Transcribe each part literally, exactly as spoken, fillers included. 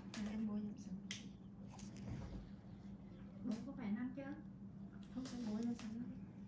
À, em mua dùm sẵn. Bố có phải năm chứ? Không phải mua dùm sẵn.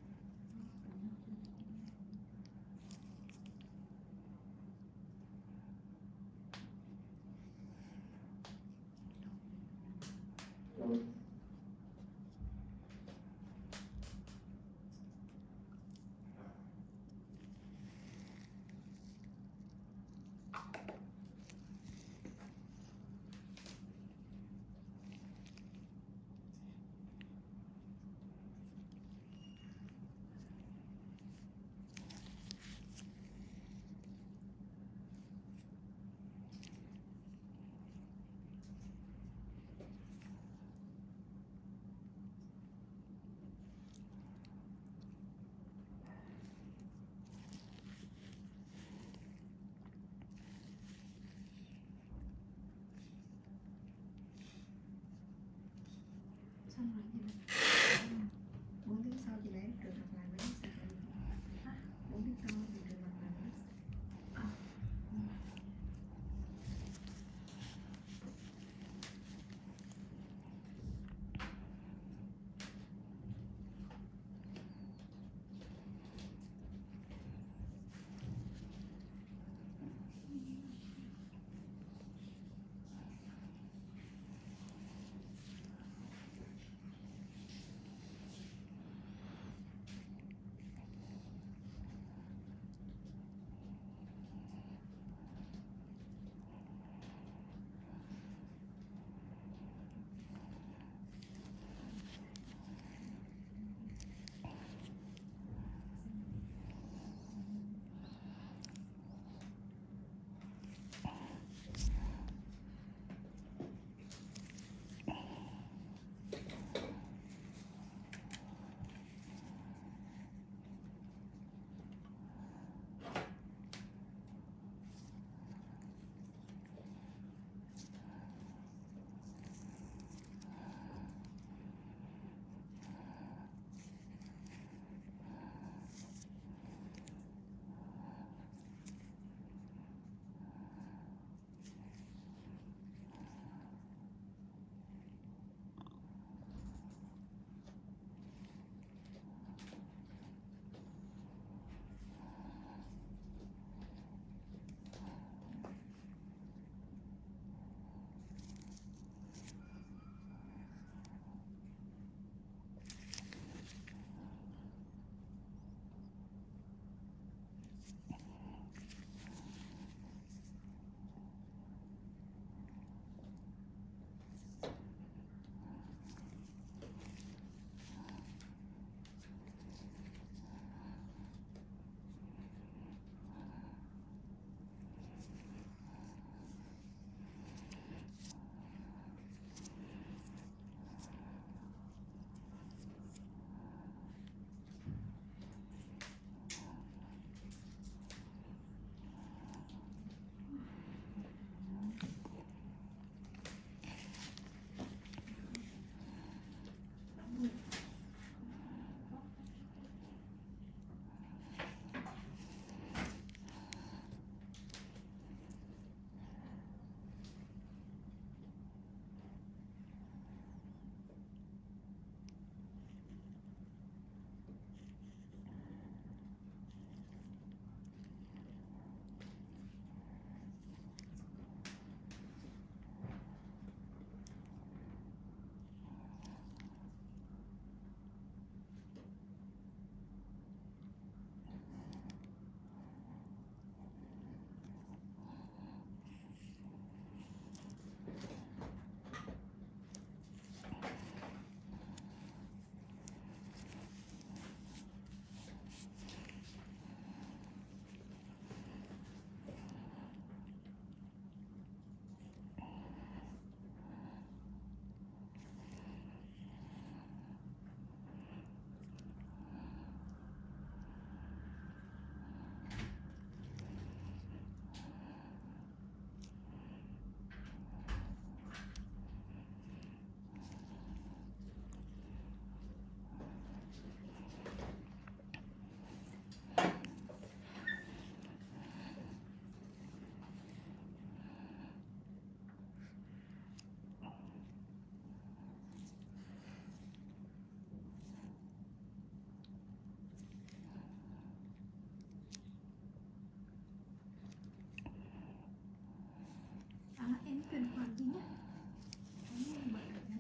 Xong rồi chị Linh. Bốn tiếng sau chị lấy được lặp lại mấy cái sạc này. Bốn tiếng sau thì được lặp lại mấy cái. À. Ừ. em chuyển khoản gì nhá. Em bật được nhá.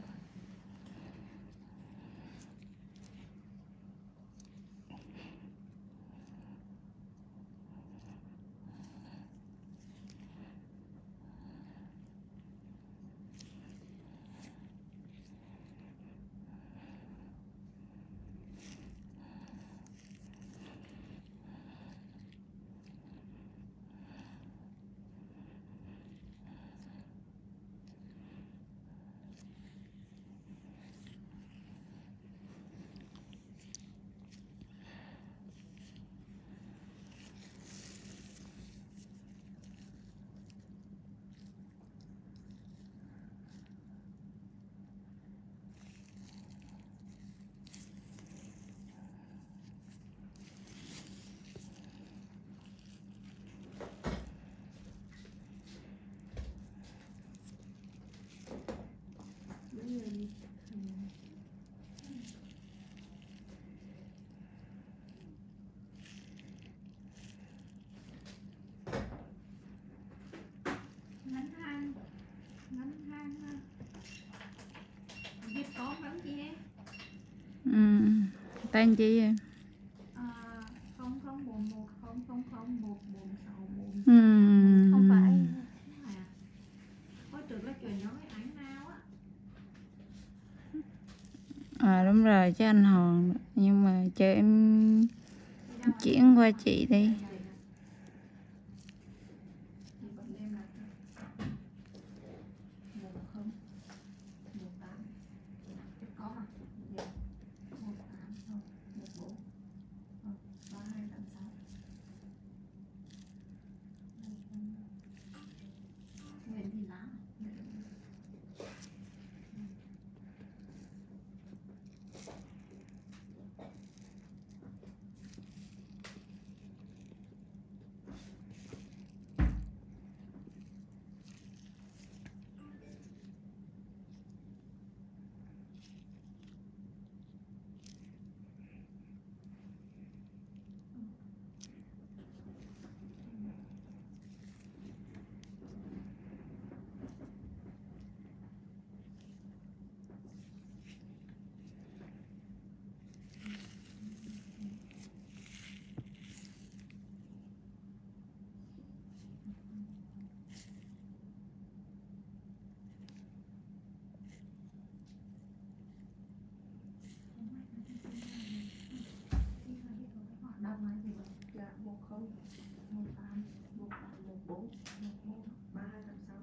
Mấy người đi. Ừ. Ngắn hàng ngắn hàng ha. Biết có bán gì em? Ừ. Tên chị em. À, không không bốn một không không không một bốn sáu bốn. Ừ. Không phải. À, hồi trước là chuyển cho cái ánh nào á. À đúng rồi chứ anh Hòn, nhưng mà chờ em Thì đâu chuyển qua chị đi. anh vậy nè. Thì vẫn đem lại cho. Một không một tám có mà. Dạ. Một tám không một bốn không ba hai tám sáu. Nguyễn Thị Lá. Đọc lại thì vậy. Dạ một không một tám một tám một bốn một bốn ba hai tám sáu.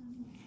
Đó.